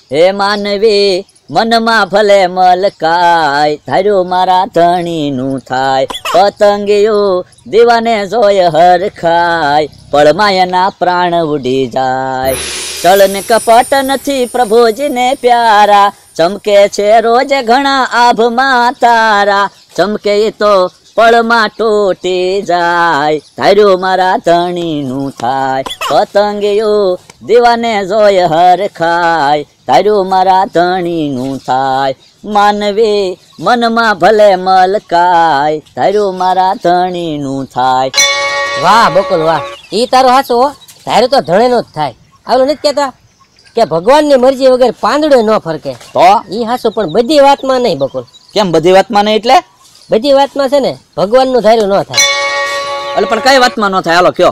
હે માનવી મનમાં ભલે મલકાય, ધાર્યું મારા ધણીનું થાય, પતંગિયું દીવાને જોય હરખાય, પળમાં એના પ્રાણ ઉડી જાય. ચલ ને કપટ નથી પ્રભુજીને પ્યારા, ચમકે છે રોજ ઘણા આભમાં તારા, ચમકે તો પળમાં તૂટી જાય, ધાર્યું મારા ધણીનું થાય, પતંગિયું દીવાને જોય હરખાય, ધાર્યું મારા ધણીનું થાય. માનવી મનમાં ભલે મલકાય, ધાર્યું મારા ધણીનું થાય. વાહ બકુલ વાહ, ઈ તારું હાચું હો, ધાર્યું તો ધણીનું જ થાય. આવું નથી કહેતા કે ભગવાનની મરજી વગર પાંદડો ન ફરકે? તો ઈ હાચું, પણ બધી વાતમાં નહીં બકુલ. કેમ બધી વાતમાં નહીં? એટલે બધી વાતમાં છે ને ભગવાનનું ધાર્યું ન થાય. એટલે પણ કઈ વાતમાં ન થાય? હાલો કયો.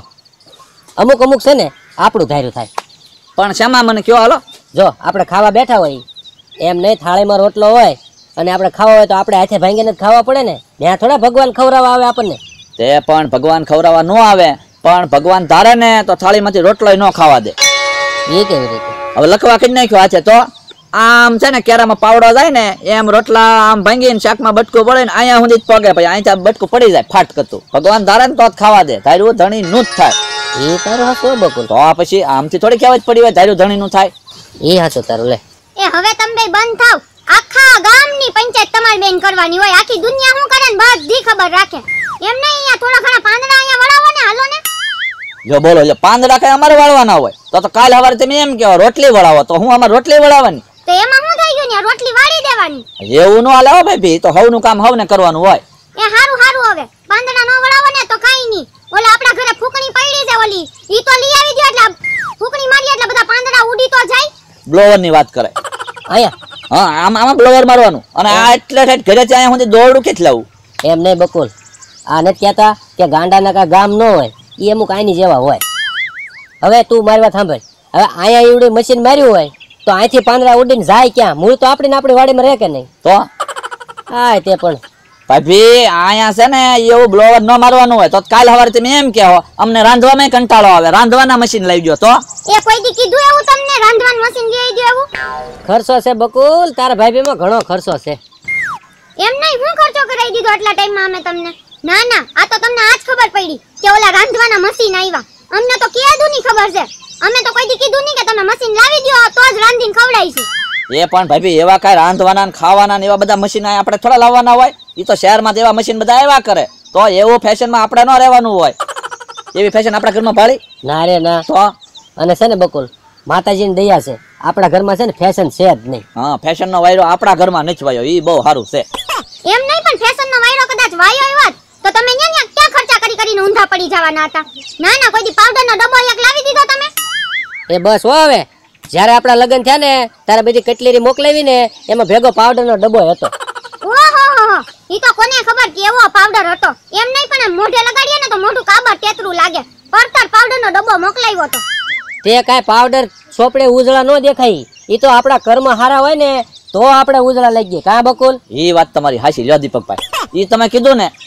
અમુક અમુક છે ને આપણું ધાર્યું થાય. પણ શેમાં મને કયો? હાલો. જો આપણે ખાવા બેઠા હોય એમ નહીં, થાળીમાં રોટલો હોય અને આપણે ખાવા હોય તો આપણે હાથે ભાંગીને જ ખાવા પડે ને. ત્યાં થોડા ભગવાન ખવડાવવા આવે આપણને. તે પણ ભગવાન ખવડાવવા ન આવે, પણ ભગવાન ધારે ને તો થાળીમાંથી રોટલો ન ખાવા દે. એ કેવી રીતે? હવે લખવા કરી નાખ્યો આ છે તો આમ છે ને કેરામાં પાવડો જાય ને એમ રોટલા આમ ભાંગીને શાકમાં બટકું પડે ને અહીંયા સુધી જ પગે, પછી અહીંથી બટકું પડી જાય ફાટ કરતું. ભગવાન ધારે ને તો જ ખાવા દે, ધાર્યું ધણી નું જ થાય. એ તારું હાચું બકુલ. તો પછી આમથી થોડી કહેવત પડી હોય ધાર્યું ધણી નું થાય. એ હાચું તારું. લે એ હવે તમે બે બંધ થાવ. આખા ગામની પંચાયત તમારે બેન કરવાની હોય. આખી દુનિયા શું કરે ને બધી ખબર રાખે. એમ નહીં, અહીંયા થોડા ઘણા પાંદડા અહીંયા વળાવો ને, હાલો ને. જો બોલો, જો પાંદડા કઈ અમારે વાળવાના હોય તો કાલ સવારે તમે એમ કહો રોટલી વળાવો, તો હું અમારે રોટલી વળાવવાની? તો એમાં શું થઈ ગયું ને? રોટલી વાળી દેવાની. એવું ન હાલે હો ભાઈ, તો હવનું કામ હવને કરવાનું હોય. એ હારું હારું, હવે પાંદડા નો વળાવો ને તો કાઈ નહીં. ઓલા આપણા ઘરે ફૂકણી પડી છે ઓલી, ઈ તો લઈ આવી દો એટલે ફૂકણી મારી એટલે બધા પાંદડા ઉડી તો જાય. બ્લોવર ની વાત કરે અહીંયા. હા, આમાં બ્લોવર મારવાનું. અને આ એટલે ઘરે અહીંયા સુધી દોરડું કેટલું લાવું? એમ નહીં બકુલ, આ નથી કહેતા કે ગાંડાના કા ગામ ન હોય, એ અમુક આની જેવા હોય. હવે તું મારી વાત સાંભળ. હવે અહીંયા એવડું મશીન માર્યું હોય તો અહીંથી પાંદડા ઉડીને જાય ક્યાં? મૂળ તો આપણી વાડીમાં રહે કે નહીં? તો હા તે પણ ભાભી અહીંયા છે ને એવું બ્લોવર ન મારવાનું હોય તો કાલ સવારે તમે એમ કહો અમને રાંધવામાં કંટાળો આવે, રાંધવાના મશીન લઈ ગયો. તો એ કોઈ દી કીધું એવું તમને રાંધવાનું મશીન લઈ દો એવું? ખર્ચો છે બકુલ, તારા ભાઈબીમાં ઘણો ખર્ચો છે. એમ નહીં, હું ખર્ચો કરાવી દીધો આટલા ટાઈમમાં અમે તમને? ના ના, આ તો તમને આજ ખબર પડી કે ઓલા રાંધવાના મશીન આવ્યા. અમને તો કીધું ની ખબર છે. અમે તો કોઈ દી કીધું નહીં કે તમે મશીન લાવી દો તો જ રાંધીને ખવડાવીશું. એ પણ ભાભી એવા કઈ રાંધવાના ખાવાના એવા બધા મશીન આપણે થોડા લાવવાના હોય? એ તો શહેરમાં એવા મશીન બધા આવ્યા કરે. તો એવું ફેશનમાં આપણે ન રહેવાનું હોય. એવી ફેશન આપણા ઘરમાં ભાળી ના રે ના. તો અને છે ને બકુલ, માતાજીની દયા છે આપણા ઘરમાં છે ને ફેશન છે જ નહીં. હા, ફેશન નો વાયરો આપણા ઘરમાં નથી વાયો, એ બહુ સારું છે. એમ નહીં, પણ ફેશન નો વાયરો કદાચ વાયો આવ્યો તો તમે ન્યા ક્યાં ખર્ચા કરીને ઊંધા પડી જવાના હતા? ના ના, કોઈ દી પાવડર નો ડબ્બો એક લાવી દીધો તમે? એ બસ હો, હવે જ્યારે આપણા લગ્ન થયા ને ત્યારે બધી કટલેરી મોકલાવી ને એમાં ભેગો પાવડર નો ડબ્બો હતો. ઓહો, ઈ તો કોને ખબર કેવો પાવડર હતો. એમ નહીં, પણ મોઢે લગાડીએ ને તો મોઢું કાબર તેતરું લાગે. પરતર પાવડર નો ડબ્બો મોકલાવ્યો હતો. તે કાંઈ પાવડર ચોપડે ઉજળા ન દેખાય. ઈ તો આપણા કર્મ હારા હોય ને તો આપણે ઉજળા લાગીએ. કા બકુલ? એ વાત તમારી હાચી લ્યો દીપકભાઈ, ઈ તમે કીધું ને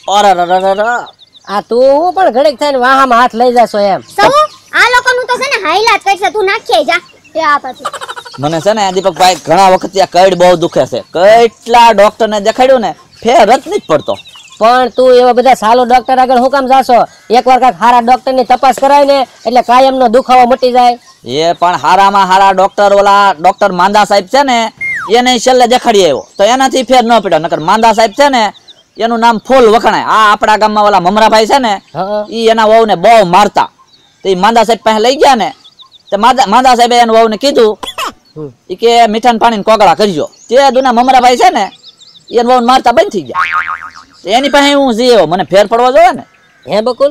આ તું હું પણ ઘડીક થઈને વાહામાં હાથ લઈ જાશો એમ. સૌ આ લોકોનું તો છે ને હાઈલાત કરશે. તું નાખીએ જા એ આ પછી. મને છે ને દીપકભાઈ ઘણા વખત આ કઈડ બહુ દુખે છે. કેટલા ડોક્ટર ને દેખાડ્યું ને ફેર જ નથી પડતો. પણ તું એવા બધા સાલો ડોક્ટર આગળ હું કામ જાશો? એકવાર કાંઈક હારા ડોક્ટર ની તપાસ કરાય ને એટલે કાયમનો દુખાવો મટી જાય. એ પણ હારામાં હારા ડોક્ટર ઓલા ડોક્ટર માંદા સાહેબ છે ને એને છેલ્લે દેખાડી આવ્યો તો એનાથી ફેર ન પડ્યો. નકર માંદા સાહેબ છે ને એનું નામ ફૂલ વખણાય. આ આપણા ગામમાં ઓલા મમરાભાઈ છે ને ઈ એના વહુને બહુ મારતા. તો માંદા સાહેબ પાસે લઈ ગયા ને તે માંદા સાહેબે એના વહુને કીધું ઈ કે મીઠાના પાણીને કોગળા કરજો. તે દુના મમરાભાઈ છે ને એના વહુને મારતા બંધ થઈ ગયા. એની પાસે હું જીવો મને ફેર પડવો જોઈએ ને. હે બકુલ,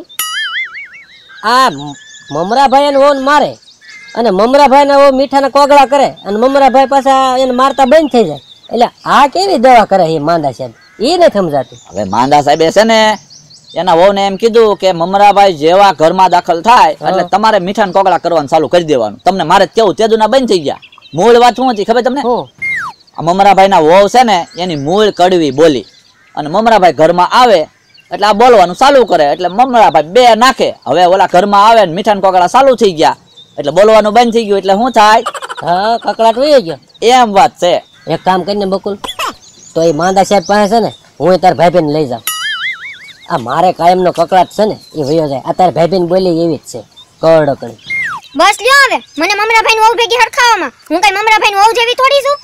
આ મમરાભાઈ એને વહુને મારે અને મમરાભાઈ ને મીઠાના કોગળા કરે અને મમરાભાઈ પાછા એને મારતા બંધ થઈ જાય. એટલે આ કેવી દવા કરે એ માંદા સાહેબ? એ નથી સમજાતું. હવે માંદા સાહેબે છે ને એના વહુને એમ કીધું કે મમરાભાઈ જેવા ઘરમાં દાખલ થાય એટલે તમારે મીઠાના કોગળા કરવાનું ચાલુ કરી દેવાનું. તમને મારે કેવું તેદુના બંધ થઈ ગયા. મૂળ વાત શું હતી ખબર તમને? મમરાભાઈ ના વહુ છે ને એની મૂળ કડવી બોલી અને મમરાભાઈ ઘરમાં આવે એટલે આ બોલવાનું ચાલુ કરે એટલે મમરાભાઈ બે નાખે. હવે ઓલા ઘરમાં આવે ને મીઠાના કોગળા ચાલુ થઈ ગયા એટલે બોલવાનું બંધ થઈ ગયું એટલે શું થાય? હા, કકળાટ વહી ગયો. એમ વાત છે. એક કામ કરીને બકુલ, તો એ માંદા સાહેબ પાસે છે ને હું તાર ભાઈબેન લઈ જાઉં. આ મારે કાયમનો કકડાટ છે ને એ વયો જાય. આ તાર ભાઈબેન બોલી એવી જ છે, કડકડી. બસ લ્યો હવે, મને મમરાભાઈ વહુ ભેગી હરખાવામાં. હું કઈ મમરાભાઈ વહુ જેવી થોડી છું.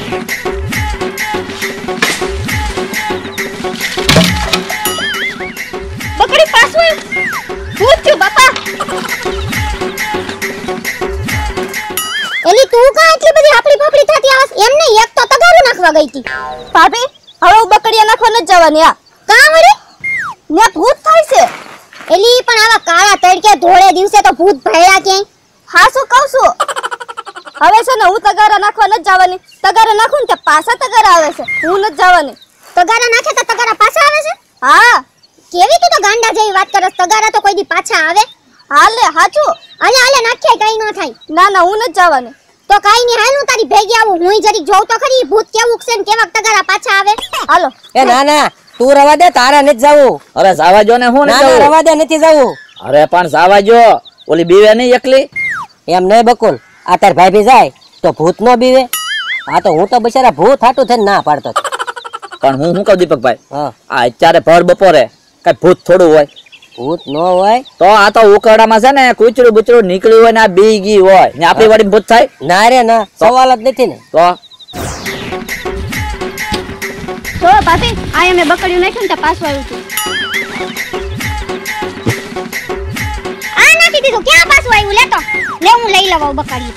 બકડી પાછું ભૂત થયું બાપા. એલી તું કા એટલી બધી આપડી ફાફડી થાતી આવસ? એમ નહીં, એક તો તગારું નાખવા ગઈ હતી. ભાભી હવે હું બકડીયા નાખવા નથી જવાની. આ કા વળી? ને ભૂત થાય છે. એલી પણ આવા કાળા તડકે ધોળે દિવસે તો ભૂત ભળ્યા ક્યાંય? હા શું કહું છું, હવે છે ને હું તગારા નાખવા નથી જવાની. તગારા નાખું ને તે પાછા તગારા આવે છે, હું નથી જવાની. તગારા નાખે તો તગારા પાછા આવે છે? હા કેવી તું તો ગાંડા જેવી વાત કરસ? તગારા તો કોઈ દી પાછા આવે? હાલે હાચું. આલે આલે નાખ્યા કઈ ન થાય. ના ના હું નથી જવાની. તો કાઈ નહીં, હાલ હું તારી ભેગી આવું. હું જરીક જોઉં તો ખરી ભૂત કેવું છે ને કેવા તગારા પાછા આવે. હાલો. એ ના ના તું રવા દે, તારે નથી જવું. અરે જાવા જો ને, હું ના નથી ના જવું. રવા દે, નથી જવું. અરે પણ જાવા જો, ઓલી બીવે નહીં એકલી. એમ નહીં બકુલ, આ તાર ભાભી જાય તો ભૂત નો બીવે. આ તો હું તો બિચારા ભૂત હાટું થઈને ના પાડતો હતો. પણ હું શું કહું દીપકભાઈ, હા આ અત્યારે ભર બપોરે કઈ ભૂત થોડું હોય? ભૂત નો હોય. તો આ તો ઉકરડામાં છે ને કૂચડું બુચડું નીકળ્યું હોય ને આ બી ગઈ હોય ને આપણી વાડી ભૂત થાય? ના રે ના, સવાલ જ નથી ને. તો તો ભાભી આ અમે બકડીયું નાખ્યું ને તે પાછું આવ્યું હતું. આ નાખી દીધું, ક્યાં પાછું આવ્યું? લેતો લે, હું લઈ લઉં બકડી.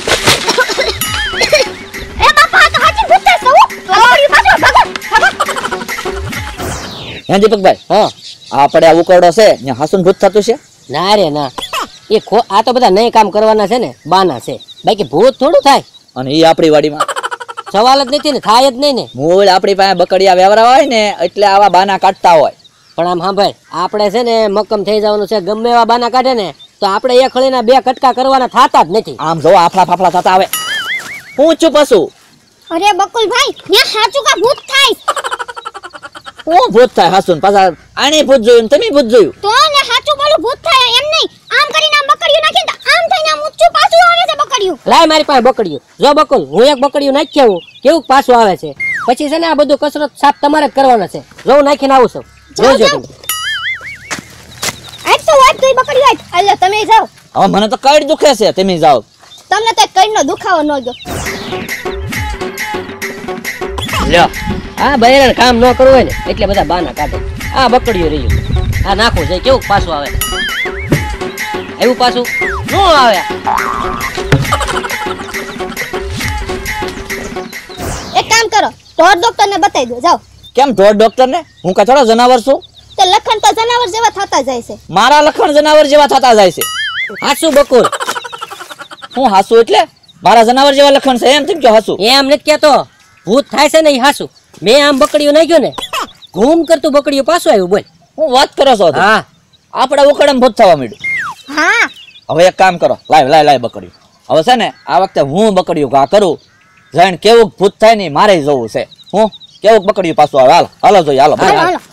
એ બાપા, આ તો હાચી ભૂત છે. સૌ બકડી પાછું ભાગો ભાગો. હે દીપકભાઈ, હા આપણે આ ઉકરડો છે ને હાસુન ભૂત થતું છે? ના રે ના, આ તો બધા નહીં કામ કરવાના છે ને, બાના છે. બાકી ભૂત થોડું થાય. અને એ આપણી વાડીમાં સવાલ જ નથી ને, થાય જ નહીં ને. મૂળ આપણી પાસે બકડિયા વેવરા હોય ને એટલે આવા બાના કાઢતા હોય. પણ આમ હા ભાઈ, આપણે છે ને મક્કમ થઈ જવાનું છે. ગમે એવા બાના કાઢે ને તો આપણે એક ખળીના બે કટકા કરવાના થતા જ નથી. આમ જો આફલા ફાફલા થતા આવે. હું છું પશુ? અરે બકુલભાઈ, ન્યા હાચું કા ભૂત થાય? હું ભૂત થાય હાસુન? પાછા આની ભૂત જોયું ને તમે ભૂત જોયું? તો ને હાચું બોલું ભૂત થાય એમ નહીં. આમ કરીને આમ બકડીયું નાખીને તો આમ થઈને આમ ઊંચું પાછું આવે છે બકડીયું. લાય મારી પાસે બકડીયું. જો બકુલ, હું એક બકડીયું નાખી આવું, કેવું પાછું આવે છે. પછી છે ને આ બધું કસરત સાફ તમારે જ કરવાનો છે. જો હું નાખીને આવું છું, જાઓ, જોજો જાઓ. તમે. આજ તો વાત તો બકડીયું આજ. એટલે તમે જાઓ, હવે મને તો કઈ દુખે છે, તમે જાઓ. તમને તો કઈનો દુખાવો ન ગયો. લ્યો, આ બૈરાને કામ ન કરવું હોય ને એટલે બધા બાના કાઢે. આ બકડીયું રહ્યું, આ નાખવું છે, કેવું પાછું આવે. એવું પાછું ન આવે. એક કામ કરો, ઢોર ડોક્ટરને બતાવી દો. જાઓ. કેમ ઢોર ડોક્ટર ને? હું કઈ થોડો જનાવર છું? તે લખણ તો જનાવર જેવા થતા જાય છે. મારા લખણ જનાવર જેવા થતા જાય છે. હાસુ બકુલ, હું હાસુ એટલે મારા જનાવર જેવા લખણ છે એમ? કેમ કે હાસુ? એમ નથી કેતો. ભૂત થાય છે ને એ હાસુ. મેં આમ બકડીયું નાખ્યું ને, ઘૂમ કરતું બકડીયું પાછું આવ્યું. બોલ, હું વાત કરો છો? હા આપણે ઉકળામાં ભૂત થવા માંડ્યું. હા, હવે એક કામ કરો, લાય બકડ્યું. હવે છે ને આ વખતે હું બકડ્યું ઘા કરું, જઈને કેવું ભૂત થાય ને મારે જોવું છે. હું કેવું બકડ્યું પાછું આવે. હાલો હાલો જોઈએ, હાલો હાલો હાલો.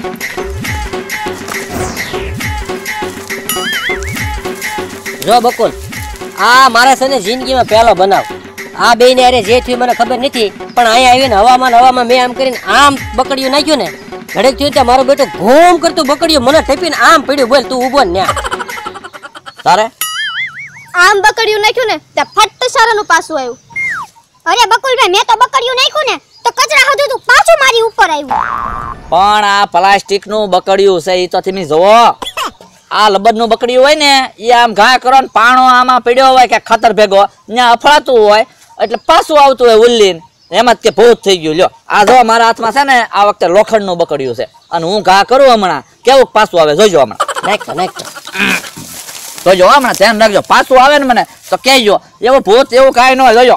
જો બકુલ, આ મારા છે ને જિંદગીમાં પહેલો બનાવ. આ બે ને અરે જે થયું મને ખબર નથી, પણ અહીંયા આવીને હવામાં મેં આમ કરીને આમ બકડીયું નાખ્યું ને, ઘડીક થયું ત્યાં મારું બેટું ઘૂમ કરતું બકડીયું મને ઠેપીને આમ પડ્યું. બોલ, તું ઊભો ને ન્યા. તારે આમ બકડીયું નાખ્યું ને તે ફટ સારાનું પાછું આવ્યું. અરે બકુલભાઈ, મેં તો બકડીયું નાખ્યું ને તો કચરા હતું તું પાછું મારી ઉપર આવ્યું. પણ આ પ્લાસ્ટિક નું બકડ્યું છે એ તો તમે જોવો. આ લબડ નું બકડ્યું હોય ને એ આમ ઘા કરો ને પાણો આમાં પડ્યો હોય કે ખાતર ભેગો ત્યાં અફળાતું હોય એટલે પાછું આવતું હોય ઉલ્લીન. એમાં જ કે ભૂત થઈ ગયું. લ્યો આ જો મારા હાથમાં છે ને આ વખતે લોખંડ નું બકડ્યું છે અને હું ઘા કરું હમણાં કેવું પાછું આવે જોજો. હમણાં નાખતો જોજો, હમણાં ધ્યાન રાખજો. પાછું આવે ને મને તો કહેજો. એવું ભૂત એવું કાંઈ ન હોય, જોજો.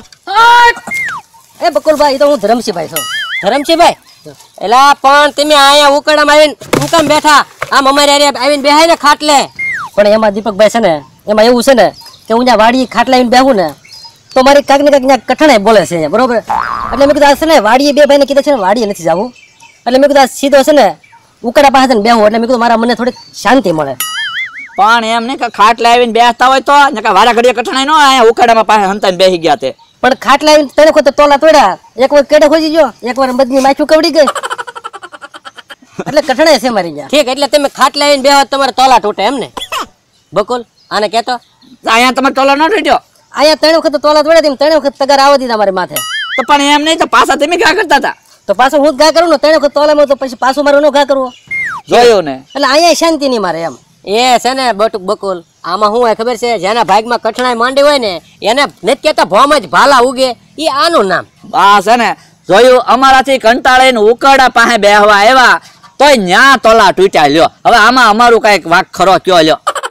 એ બકુલભાઈ, તો હું ધરમસિંહભાઈ છું. ધરમસિંહભાઈ, એલા પણ તમે અહીંયા ઉકળામાં આવીને હું કેમ બેઠા? આમ અમારે આવીને બેહાય ને ખાટલે. પણ એમાં દીપકભાઈ છે ને, એમાં એવું છે ને કે હું જ્યાં વાડી ખાટલે આવીને બેહું ને તો મારી કાંઈક ને કાંઈક કઠણાઈ બોલે છે અહીંયા, બરોબર? એટલે મેં કીધું આ છે ને વાડીએ બે ભાઈને કીધું છે ને વાડીએ નથી જવું. એટલે મેં કીધું આ સીધો છે ને ઉકળા પાસે ને બેહું. એટલે મેં કીધું મારા મને થોડીક શાંતિ મળે. પણ એમ નહીં કે ખાટલે આવીને બેસતા હોય તો વારા ઘડીએ કઠણાઈ ન અહીંયા ઉકાળામાં પાસે હંતાઈને બેસી ગયા તે. પણ ખાટલા આવીને તને ખોતે તોલા તોડ્યા, એક વાર કેડે ખોજી ગયો, એક વાર બદની માછું કવડી ગઈ, એટલે કઠણાય છે મારી ત્યાં. ઠીક, એટલે તમે ખાટલા આવીને બેહો તમારે તોલા તૂટે એમ ને? બકુલ આને કહેતો અહીંયા તમારે તોલો ન તૂટ્યો અહીંયા 3 વખત તોલા તોડ્યા, તેમ 3 વખત તગાર આવવા દીધા મારી માથે. તો પણ એમ નહીં તો પાછા તમે ઘા કરતા હતા. તો પાછું હું જ ઘા કરું ને 3 વખત તોલામાં, તો પછી પાછું મારે નો ઘા કરવો. જોયું ને એટલે અહીંયા શાંતિ નહીં મારે એમ. એ છે ને બકુલ, આમાં શું હોય ખબર છે, જેના ભાગમાં કઠણાઈ માંડી હોય ને એને નથી કહેતા ભોમ જ ભાલા ઉગે, એ આનું નામ. આ છે ને જોયું, અમારાથી કંટાળીને ઉકરડા પાસે બેહવા આવ્યા તોય ન્યા તોલા તૂટ્યા. લ્યો હવે આમાં અમારું કઈક વાક ખરો કયો લ્યો.